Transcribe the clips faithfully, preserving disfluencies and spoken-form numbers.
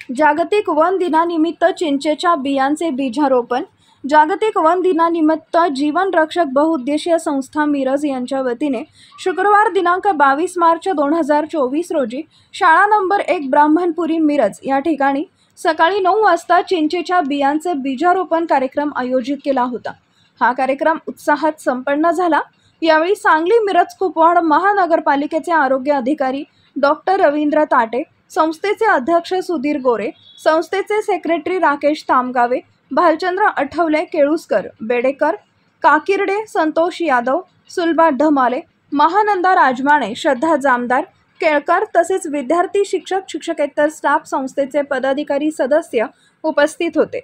जागतिक वन दिनानिमित्त चिंचेच्या बियांचे बीजारोपण। जागतिक वन दिनानिमित्त जीवन रक्षक बहुउद्देशीय संस्था मिरज यांच्या वतीने शुक्रवार दिनांक बावीस मार्च दोन हजार चोवीस रोजी शाळा नंबर एक ब्राह्मणपुरी मिरज या ठिकाणी सकाळी नऊ वाजता चिंचेच्या बियांचे बीजारोपण कार्यक्रम आयोजित केला होता। हा कार्यक्रम उत्साहात संपन्न झाला। यावेळी सांगली मिरज कुपवाड महानगरपालिकेचे आरोग्य अधिकारी डॉक्टर रवींद्र ताटे, संस्थेचे अध्यक्ष सुधीर गोरे, संस्थेचे सेक्रेटरी राकेश तामगावे, भालचंद्र आठवले, केळुसकर, बेडेकर, काकिर्डे, संतोष यादव, सुलभा ढमाले, महानंदा राजमाणे, श्रद्धा जामदार, केळकर तसेच विद्यार्थी, शिक्षक, शिक्षकेतर स्टाफ, संस्थेचे पदाधिकारी, सदस्य उपस्थित होते।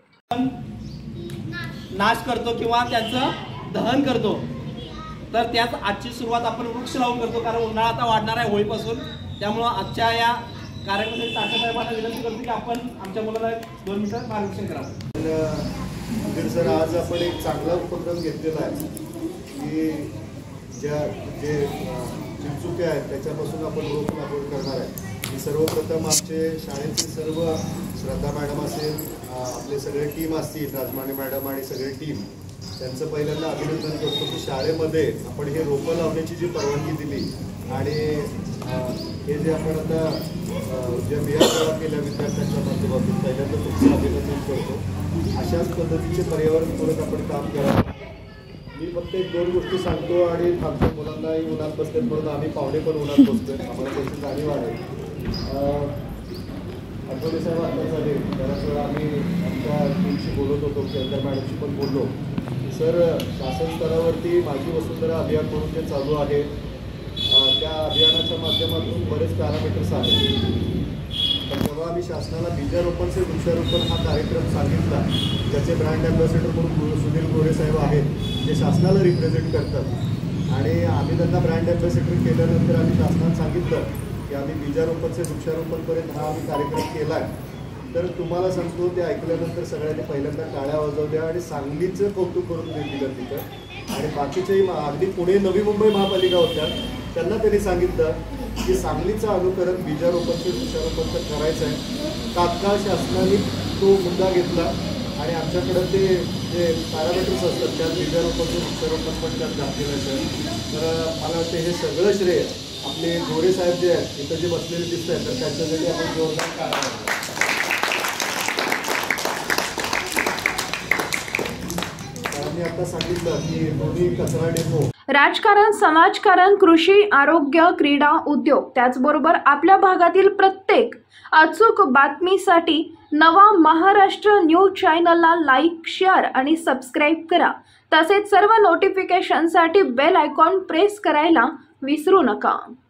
नाश करतो किंवा त्याचं दहन करतो, तर त्यात आजची सुरुवात आपण वृक्ष लावून करतो, कारण उन्हाळा आता वाढणार आहे होळीपासून। त्यामुळे आजच्या या कार्यक्रमासाठी ताटे साहेबांना विनंती करतो की आपण आमच्या मुलाला दोन मिनिटं मार्गदर्शन करावं। सर, आज आपण एक चांगला उपक्रम घेतलेला आहे की ज्या जे चिंचुके आहेत त्याच्यापासून आपण रोप लागवड करणार आहे। सर्वप्रथम आमचे शाळेतील सर्व श्रद्धा मॅडम असेल, आपले सगळे टीम असतील, राजमाने मॅडम आणि सगळे टीम, त्यांचं पहिल्यांदा अभिनंदन करतो की शाळेमध्ये आपण हे रोपं लावण्याची जी परवानगी दिली आणि हे जे आपण आता ज्या बिया गोळा केल्या विद्यार्थ्यांच्या माध्यमातून पहिल्यांदा तुमचं अभिनंदन करतो। अशाच पद्धतीचे पर्यावरणपूरक आपण काम करावं। मी फक्त एक दोन गोष्टी सांगतो आणि आमच्या मुलांनाही उन्हात बसले, म्हणून आम्ही पाहुणे पण उन्हात बसतोय, आम्हाला त्याची जाणीव आहे। आठवले साहेब आता झाले, बऱ्याच वेळा आम्ही आमच्या टीमशी बोलत होतो, केळकर मॅडमशी पण बोललो। सर, शासन स्तरावरती माझी वसुंधरा अभियान म्हणून जे चालू आहे, त्या अभियानाच्या माध्यमातून बरेच पॅरामीटर्स आहेत। तर जेव्हा आम्ही शासनाला बीजारोपण से वृक्षारोपण हा कार्यक्रम सांगितला, त्याचे ब्रँड ॲम्बॅसेडर म्हणून सुधीर गोरे साहेब आहेत, जे शासनाला रिप्रेझेंट करतात, आणि आम्ही त्यांना ब्रँड ॲम्बॅसेडर केल्यानंतर आम्ही शासनाला सांगितलं की आम्ही बीजारोपण से वृक्षारोपणपर्यंत हा आम्ही कार्यक्रम केला आहे। तर तुम्हाला सांगतो, ते ऐकल्यानंतर सगळ्यांनी पहिल्यांदा टाळ्या वाजवल्या आणि सांगलीचं कौतुक करून दिलं तिथं। आणि बाकीच्याही अगदी पुणे नवी मुंबई महापालिका होत्या, त्यांना त्यांनी सांगितलं की सांगलीचं अनुकरण बीजारोपण से वृक्षारोपण तर करायचं आहे। तात्काळ शासनाने तो मुद्दा घेतला आणि आमच्याकडं ते जे पॅरामीटर्स असतात त्यात बीजारोपण से वृक्षारोपण पण त्यात घातलेलं आहे। तर मला वाटतं हे सगळं श्रेय आपले गोरे साहेब जे आहेत इथं जे बसलेले दिसत आहेत, तर त्यांच्यासाठी आपण जोरदार करावं। आता सांगितलं की दोन्ही कचरा डेपो, राजकारण, समाजकारण, कृषी, आरोग्य, क्रीडा, उद्योग, त्याचबरोबर आपल्या भागातील प्रत्येक अचूक बातमीसाठी नवा महाराष्ट्र न्यूज चॅनलला लाईक, शेअर आणि सबस्क्राईब करा। तसेच सर्व नोटिफिकेशनसाठी बेल आयकॉन प्रेस करायला विसरू नका।